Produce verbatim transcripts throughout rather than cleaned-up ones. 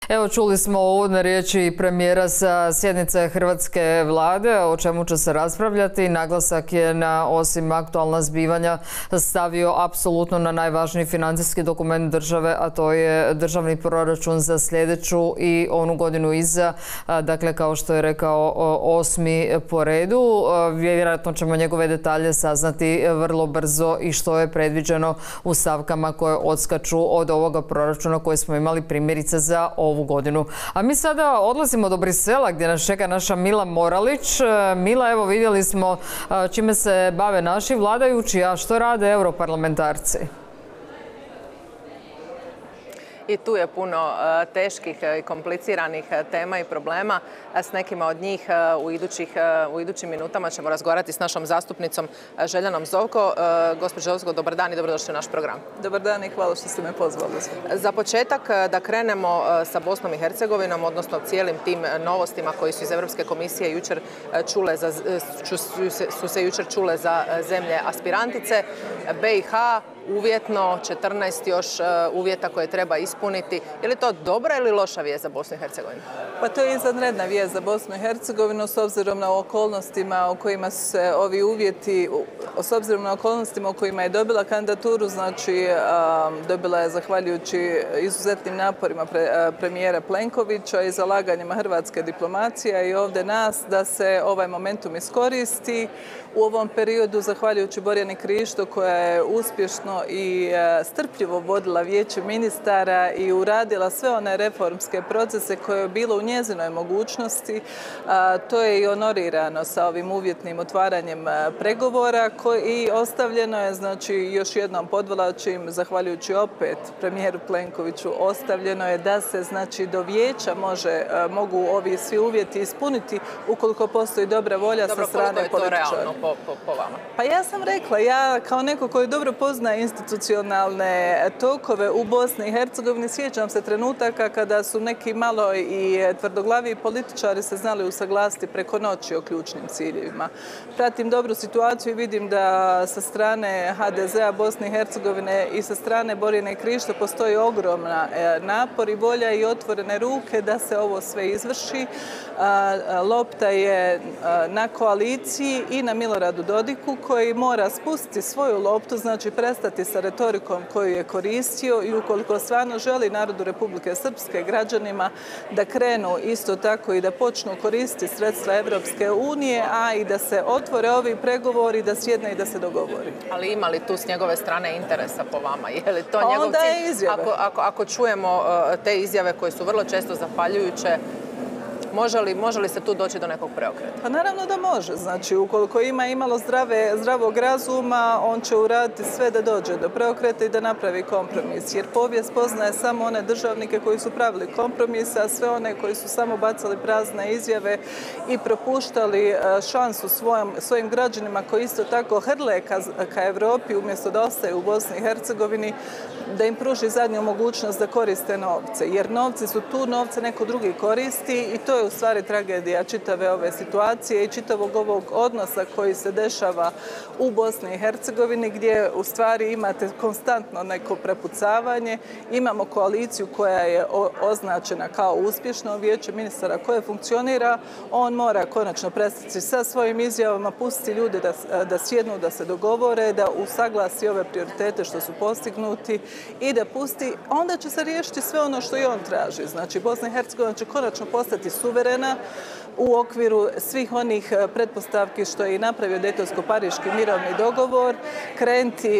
Evo, čuli smo uvodne riječi premijera sa sjednice hrvatske vlade, o čemu će se raspravljati. Naglasak je na, osim aktualna zbivanja, stavio apsolutno na najvažniji financijski dokument države, a to je državni proračun za sljedeću i onu godinu iza. Dakle, kao što je rekao, osmi po redu. Vjerojatno ćemo njegove detalje saznati vrlo brzo i što je predviđeno u stavkama koje odskaču od ovoga proračuna koje smo imali primjerice za ovu godinu. A mi sada odlazimo do Brisela gdje nas čeka naša Mila Moralić. Mila, evo, vidjeli smo čime se bave naši vladajući, a što rade europarlamentarci? I tu je puno teških i kompliciranih tema i problema. S nekima od njih u, idućih, u idućim minutama ćemo razgovarati s našom zastupnicom Željanom Zovko. Gospođo Zovko, dobar dan i dobrodošli u naš program. Dobar dan i hvala što ste me pozvali. Za početak da krenemo sa Bosnom i Hercegovinom, odnosno cijelim tim novostima koji su iz Europske komisije jučer čule za, su se jučer čule za zemlje aspirantice. B i H uvjetno, četrnaest još uvjeta koje treba ispuniti. Je li to dobra ili loša vijest za Bosnu i Hercegovinu? Pa to je izvanredna vijest za Bosnu i Hercegovinu s obzirom na okolnostima u kojima se ovi uvjeti, s obzirom na okolnostima u kojima je dobila kandidaturu, znači dobila je zahvaljujući izuzetnim naporima pre, premijera Plenkovića i zalaganjima hrvatske diplomacije i ovdje nas da se ovaj momentum iskoristi. U ovom periodu, zahvaljujući Borjani Krišto, koja je uspješno i strpljivo vodila vijeće ministara i uradila sve one reformske procese koje je bilo u njezinoj mogućnosti, to je i honorirano sa ovim uvjetnim otvaranjem pregovora i ostavljeno je, znači još jednom podvlačim, zahvaljujući opet premijeru Plenkoviću, ostavljeno je da se, znači, do vijeća može, mogu ovi svi uvjeti ispuniti ukoliko postoji dobra volja Dobro, sa strane političara. Po, po, po vama? Pa ja sam rekla, ja kao neko koji dobro poznaje institucionalne tokove u Bosni i Hercegovini, sjećam se trenutaka kada su neki malo i tvrdoglavi političari se znali usaglasiti preko noći o ključnim ciljevima. Pratim dobru situaciju i vidim da sa strane H D Z-a Bosne i Hercegovine i sa strane Borjane Krišto postoji ogromna napor i volja i otvorene ruke da se ovo sve izvrši. Lopta je na koaliciji i na Miloradu Dodiku, koji mora spustiti svoju loptu, znači prestati sa retorikom koju je koristio i ukoliko stvarno želi narodu Republike Srpske, građanima, da krenu isto tako i da počnu koristiti sredstva Evropske unije, a i da se otvore ovi pregovori, da sjedne i da se dogovori. Ali ima li tu s njegove strane interesa po vama? Je li to njegov cilj? Ako, ako, ako čujemo te izjave koje su vrlo često zapaljujuće, Može li, može li se tu doći do nekog preokreta? Pa naravno da može. Znači, ukoliko ima imalo zdrave, zdravog razuma, on će uraditi sve da dođe do preokreta i da napravi kompromis. Jer povijest poznaje samo one državnike koji su pravili kompromise, a sve one koji su samo bacali prazne izjave i propuštali šansu svojim, svojim građanima koji isto tako hrle ka, ka Evropi umjesto da ostaju u Bosni i Hercegovini, da im pruži zadnju mogućnost da koriste novce. Jer novci su tu, novce neko drugi koristi i to je u stvari tragedija čitave ove situacije i čitavog ovog odnosa koji se dešava u Bosni i Hercegovini, gdje u stvari imate konstantno neko prepucavanje. Imamo koaliciju koja je označena kao uspješno, vijeće ministara koje funkcionira. On mora konačno prestati sa svojim izjavama, pustiti ljude da, da sjednu, da se dogovore, da usaglasi ove prioritete što su postignuti i da pusti. Onda će se riješiti sve ono što i on traži. Znači, Bosna i Hercegovina će konačno postati suverena u okviru svih onih pretpostavki što je i napravio Dejtonsko-pariški mirovni dogovor, krenuti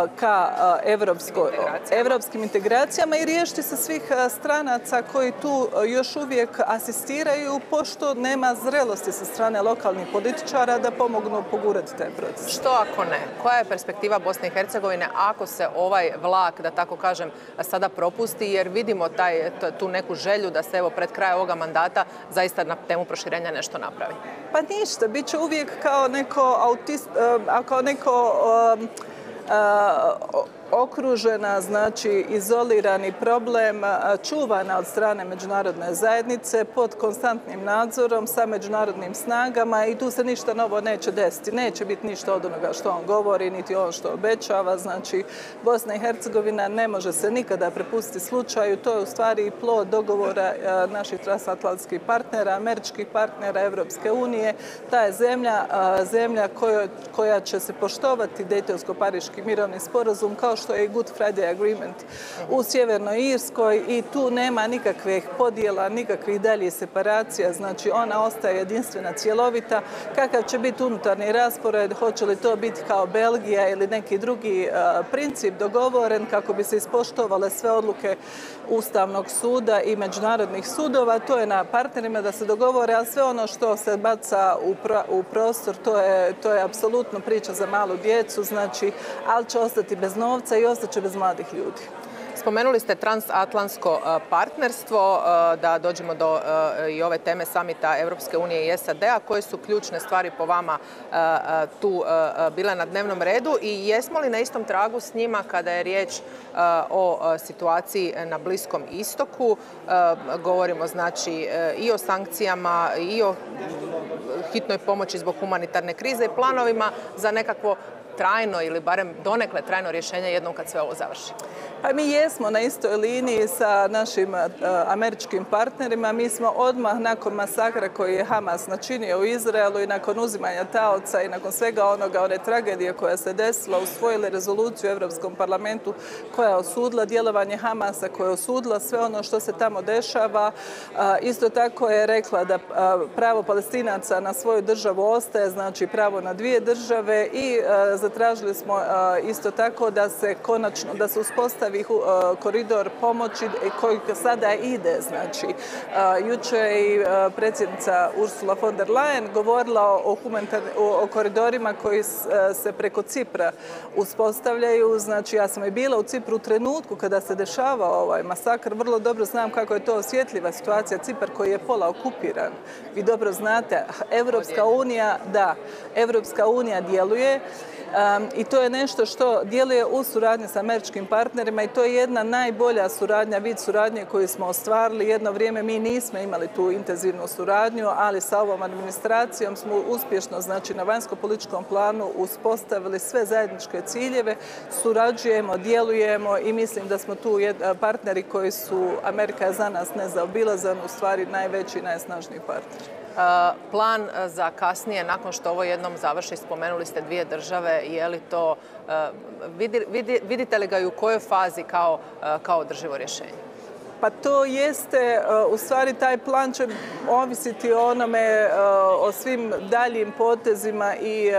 ka evropsko, evropskim integracijama i riješiti se svih stranaca koji tu još uvijek asistiraju, pošto nema zrelosti sa strane lokalnih političara da pomognu pogurati taj proces. Što ako ne? Koja je perspektiva Bosne i Hercegovine ako se ovaj vlak, da tako kažem, sada propusti, jer vidimo taj, tu neku želju da se evo pred kraj ovoga mandata zaista na temu proširenja nešto napravi? Pa ništa, bit će uvijek kao neko autist, kao neko okružena, znači izolirani problem, čuvana od strane međunarodne zajednice pod konstantnim nadzorom sa međunarodnim snagama i tu se ništa novo neće desiti. Neće biti ništa od onoga što on govori, niti on što obećava. Znači, Bosna i Hercegovina ne može se nikada prepustiti slučaju. To je u stvari plod dogovora naših transatlantskih partnera, američkih partnera, Evropske unije. Ta je zemlja, zemlja koja će se poštovati Dejtonsko-pariški mirovni sporazum kao što je i Good Friday Agreement u Sjevernoj Irskoj i tu nema nikakvih podjela, nikakvih daljih separacija, znači ona ostaje jedinstvena, cjelovita. Kakav će biti unutarnji raspored, hoće li to biti kao Belgija ili neki drugi princip dogovoren kako bi se ispoštovale sve odluke Ustavnog suda i međunarodnih sudova, to je na partnerima da se dogovore, ali sve ono što se baca u, pro, u prostor, to je, to je apsolutno priča za malu djecu, znači, ali će ostati bez novca i ostaće bez mladih ljudi. Spomenuli ste transatlantsko partnerstvo, da dođemo do i ove teme samita Evropske unije i S A D-a. Koje su ključne stvari po vama tu bile na dnevnom redu i jesmo li na istom tragu s njima kada je riječ o situaciji na Bliskom istoku? Govorimo znači i o sankcijama i o hitnoj pomoći zbog humanitarne krize i planovima za nekakvo trajno ili barem donekle trajno rješenje jednom kad sve ovo završi. Pa mi jesmo na istoj liniji sa našim uh, američkim partnerima. Mi smo odmah nakon masakra koji je Hamas načinio u Izraelu i nakon uzimanja taoca i nakon svega onoga, one tragedije koja se desila, usvojili rezoluciju u Europskom parlamentu koja je osudila djelovanje Hamasa, koja je osudila sve ono što se tamo dešava. Uh, isto tako je rekla da uh, pravo Palestinaca na svoju državu ostaje, znači pravo na dvije države i uh, zatražili smo uh, isto tako da se konačno, da se uspostavi koridor pomoći koji sada ide. Znači, jučer je i predsjednica Ursula von der Leyen govorila o, o koridorima koji se preko Cipra uspostavljaju. Znači, ja sam i bila u Cipru u trenutku kada se dešavao ovaj masakr. Vrlo dobro znam kako je to osjetljiva situacija. Cipar koji je pola okupiran. Vi dobro znate, Evropska unija, da, Evropska unija djeluje. Um, I to je nešto što djeluje u suradnji sa američkim partnerima i to je jedna najbolja suradnja, vid suradnje koju smo ostvarili. Jedno vrijeme mi nismo imali tu intenzivnu suradnju, ali sa ovom administracijom smo uspješno, znači na vanjsko-političkom planu uspostavili sve zajedničke ciljeve, surađujemo, djelujemo i mislim da smo tu partneri koji su, Amerika je za nas nezaobilazan, u stvari najveći i najsnažniji partner. Plan za kasnije, nakon što ovo jednom završi, spomenuli ste dvije države, je li to, vidite li ga i u kojoj fazi kao, kao održivo rješenje? Pa to jeste, u stvari taj plan će ovisiti o onome, o svim daljim potezima i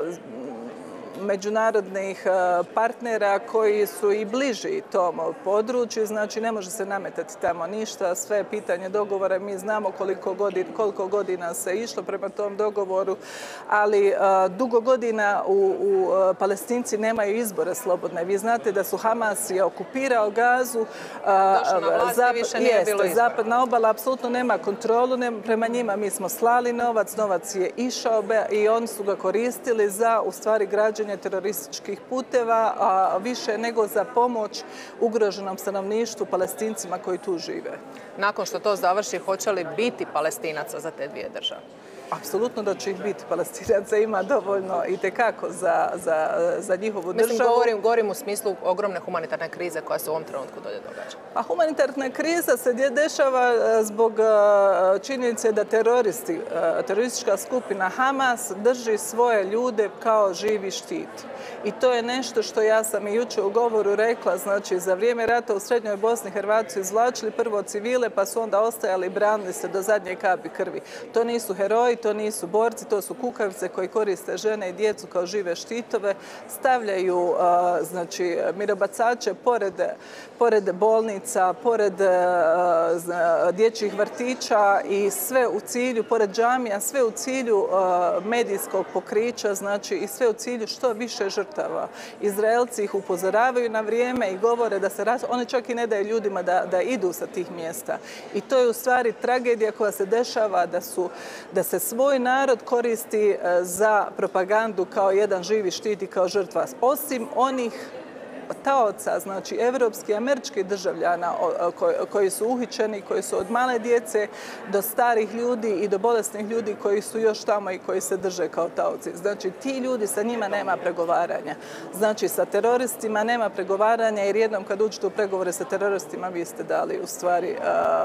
međunarodnih partnera koji su i bliži tom području, znači ne može se nametati tamo ništa, sve je pitanje dogovora, mi znamo koliko godina, koliko godina se išlo prema tom dogovoru, ali uh, dugo godina u, u Palestinci nemaju izbore slobodne. Vi znate da su Hamas je okupirao Gazu, uh, zap, jeste, zapadna obala apsolutno nema kontrolu, ne, prema njima mi smo slali novac, novac je išao i oni su ga koristili za u stvari građenje terorističkih puteva, a više nego za pomoć ugroženom stanovništvu, Palestincima koji tu žive. Nakon što to završi, hoće li biti Palestinaca za te dvije države? Apsolutno da će ih biti. Palestinaca ima dovoljno i tekako za, za, za njihovu državu. Mislim, govorim, govorim u smislu ogromne humanitarne krize koja se u ovom trenutku dolje događa. A humanitarna kriza se dešava zbog činjenice da teroristi, teroristička skupina Hamas drži svoje ljude kao živi štit. I to je nešto što ja sam i jučer u govoru rekla, znači za vrijeme rata u Srednjoj Bosni Hrvati su izvlačili prvo civile pa su onda ostajali i branili se do zadnje kapi krvi. To nisu heroji, to nisu borci, to su kukavice koji koriste žene i djecu kao žive štitove, stavljaju znači, mirobacače pored, pored bolnica, pored dječjih vrtića i sve u cilju, pored džamija, sve u cilju medijskog pokrića, znači i sve u cilju što više žrtava. Izraelci ih upozoravaju na vrijeme i govore da se rat... Oni čak i ne daju ljudima da, da idu sa tih mjesta. I to je u stvari tragedija koja se dešava da, su, da se svoj narod koristi za propagandu kao jedan živi štit i kao žrtva. Osim onih taoca, znači evropskih i američkih državljana koji su uhićeni, koji su od male djece do starih ljudi i do bolesnih ljudi koji su još tamo i koji se drže kao taoci. Znači, ti ljudi, sa njima nema pregovaranja. Znači, sa teroristima nema pregovaranja jer jednom kad uđete u pregovore sa teroristima vi ste dali u stvari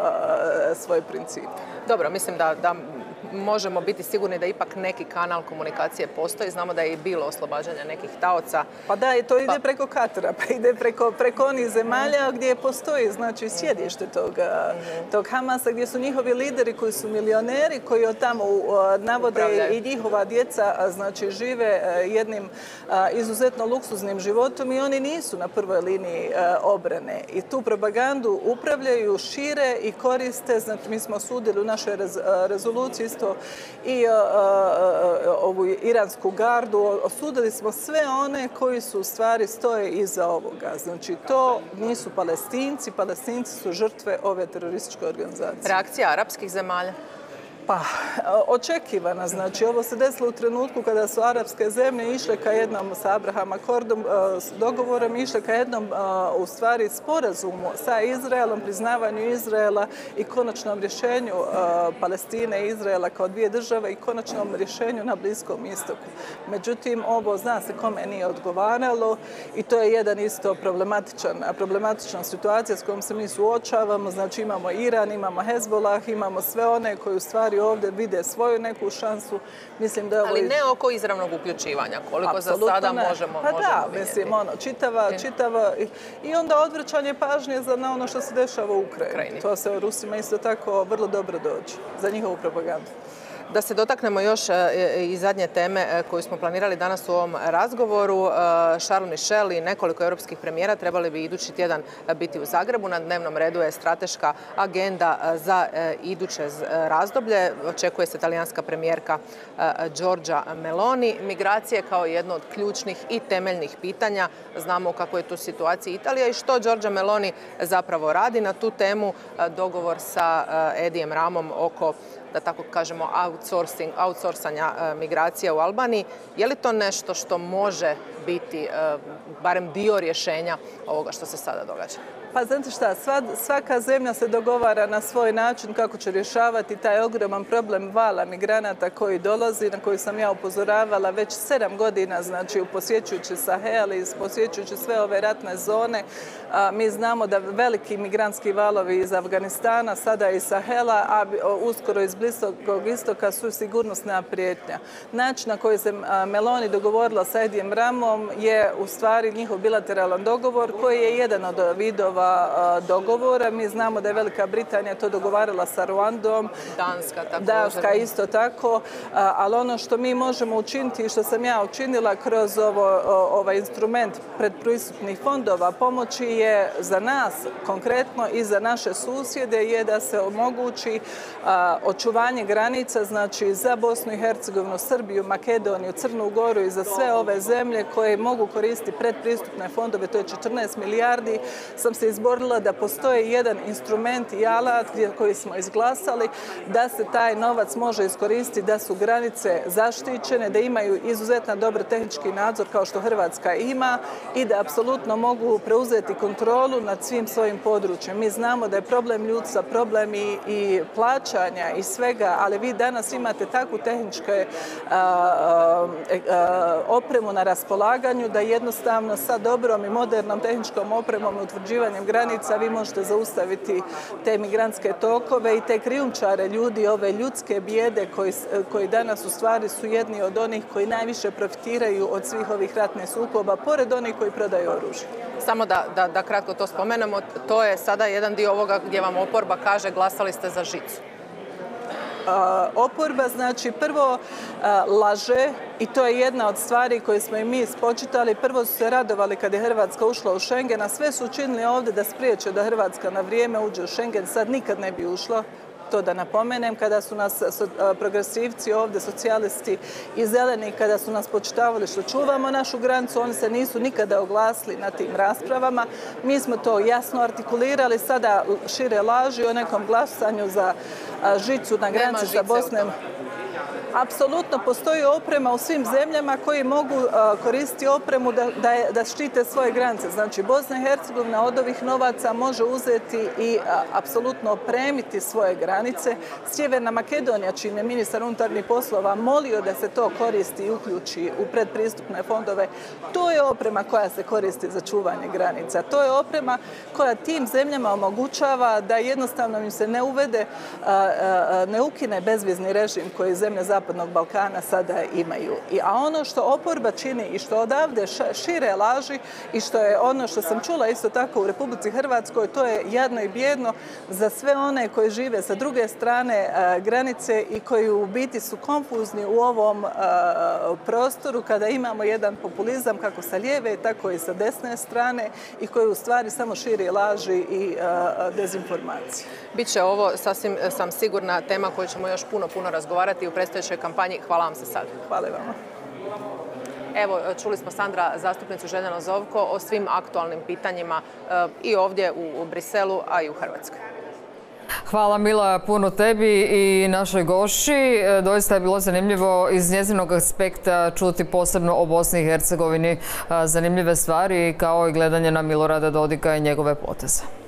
svoj princip. Dobro, mislim da, da možemo biti sigurni da ipak neki kanal komunikacije postoji. Znamo da je i bilo oslobađanja nekih taoca. Pa da, i to ide pa... preko Katara, pa ide preko, preko onih zemalja gdje postoji znači, sjedište tog, mm-hmm. tog Hamasa, gdje su njihovi lideri koji su milioneri, koji od tamo navode Upravljaju. I njihova djeca znači, žive jednim izuzetno luksuznim životom i oni nisu na prvoj liniji obrane. I tu propagandu upravljaju, šire i koriste. Znači, mi smo osudili u našoj rez, rezoluciji isto i uh, uh, ovu iransku gardu. Osudili smo sve one koji su u stvari stoje iza ovoga. Znači, to nisu Palestinci. Palestinci su žrtve ove terorističke organizacije. Reakcija arapskih zemalja? Pa, očekivana. Znači, ovo se desilo u trenutku kada su arapske zemlje išle ka jednom sa Abraham Akordom s dogovorom, išle ka jednom u stvari sporazumu sa Izraelom, priznavanju Izraela i konačnom rješenju Palestine i Izraela kao dvije države i konačnom rješenju na Bliskom istoku. Međutim, ovo zna se kome nije odgovaralo i to je jedan isto problematičan, problematična situacija s kojom se mi suočavamo. Znači, imamo Iran, imamo Hezbollah, imamo sve one koji u stvari ovdje vide svoju neku šansu. Mislim da je ovo... Ali ne oko izravnog uključivanja, koliko Apsolutno za sada ne. možemo, pa možemo da, vidjeti. Mislim, ono, čitava, čitava... I onda odvraćanje pažnje za na ono što se dešava u Ukrajini. Ukrajini. To se Rusima isto tako vrlo dobro dođe za njihovu propagandu. Da se dotaknemo još i zadnje teme koju smo planirali danas u ovom razgovoru. Charles Michel i nekoliko europskih premijera trebali bi idući tjedan biti u Zagrebu. Na dnevnom redu je strateška agenda za iduće razdoblje. Očekuje se talijanska premijerka Giorgia Meloni. Migracije kao jedno od ključnih i temeljnih pitanja. Znamo u kakvoj je tu situaciji Italija i što Giorgia Meloni zapravo radi na tu temu. Dogovor sa Edijem Ramom oko, da tako kažemo, outsourcing, outsourcanja e, migracija u Albaniji. Je li to nešto što može biti e, barem dio rješenja ovoga što se sada događa? Pa znate šta, sva, svaka zemlja se dogovara na svoj način kako će rješavati taj ogroman problem vala migranata koji dolazi, na koji sam ja upozoravala već sedam godina, znači posjećujući Sahel i posjećujući sve ove ratne zone. A, mi znamo da veliki migrantski valovi iz Afganistana, sada iz Sahela, a uskoro iz Bliskog istoka su sigurnosna prijetnja. Način na koji se Meloni dogovorila sa Edijem Ramom je u stvari njihov bilateralan dogovor koji je jedan od vidova dogovora. Mi znamo da je Velika Britanija to dogovarala sa Ruandom. Danska također. Danska isto tako. Ali ono što mi možemo učiniti i što sam ja učinila kroz ovo, ovaj instrument predpristupnih fondova pomoći je za nas konkretno i za naše susjede je da se omogući očuvanje granica, znači za Bosnu i Hercegovinu, Srbiju, Makedoniju, Crnu Goru i za sve ove zemlje koje mogu koristiti predpristupne fondove, to je četrnaest milijardi. Sam se izborila da postoji jedan instrument i alat koji smo izglasali da se taj novac može iskoristiti, da su granice zaštićene, da imaju izuzetno dobar tehnički nadzor kao što Hrvatska ima i da apsolutno mogu preuzeti kontrolu nad svim svojim područjem. Mi znamo da je problem ljudstva, problem i, i plaćanja i svega, ali vi danas imate takvu tehničku opremu na raspolaganju da jednostavno sa dobrom i modernom tehničkom opremom i utvrđivanjem granica vi možete zaustaviti te migrantske tokove i te krijumčare ljudi, ove ljudske bijede koji, koji danas u stvari su jedni od onih koji najviše profitiraju od svih ovih ratnih sukoba, pored onih koji prodaju oružje. Samo da, da, da kratko to spomenemo, to je sada jedan dio ovoga gdje vam oporba kaže glasali ste za žicu. Uh, oporba, znači prvo uh, laže i to je jedna od stvari koje smo i mi spočitali. Prvo su se radovali kad je Hrvatska ušla u Schengen, a sve su učinili ovdje da spriječe da Hrvatska na vrijeme uđe u Schengen, sad nikad ne bi ušla. To da napomenem, kada su nas progresivci ovdje, socijalisti i zeleni, kada su nas počitavali što čuvamo našu granicu, oni se nisu nikada oglasili na tim raspravama. Mi smo to jasno artikulirali, sada šire laži o nekom glasanju za žicu na granici sa Bosnom. Apsolutno postoji oprema u svim zemljama koji mogu koristiti opremu da, da, da štite svoje granice. Znači, Bosna i Hercegovina od ovih novaca može uzeti i apsolutno opremiti svoje granice. Sjeverna Makedonija, čiji je ministar unutarnjih poslova molio da se to koristi i uključi u predpristupne fondove, to je oprema koja se koristi za čuvanje granica. To je oprema koja tim zemljama omogućava da jednostavno im se ne uvede, ne ukine bezvizni režim koji zemlje Zapadnog Balkana sada imaju. A ono što oporba čini i što odavde šire laži i što je ono što sam čula isto tako u Republici Hrvatskoj, to je jadno i bijedno za sve one koji žive sa druge strane granice i koji u biti su konfuzni u ovom prostoru kada imamo jedan populizam kako sa lijeve, tako i sa desne strane i koji u stvari samo širi laži i dezinformacije. Biće ovo, sasvim sam sigurna, tema koju ćemo još puno, puno razgovarati u predstojećoj kampanji. Hvala vam se sad. Hvala vam. Evo, čuli smo Sandra, zastupnicu Željano Zovko, o svim aktualnim pitanjima i ovdje u Briselu, a i u Hrvatskoj. Hvala Mila puno tebi i našoj gošći. Doista je bilo zanimljivo iz njezinog aspekta čuti posebno o Bosni i Hercegovini zanimljive stvari kao i gledanje na Milorada Dodika i njegove poteze.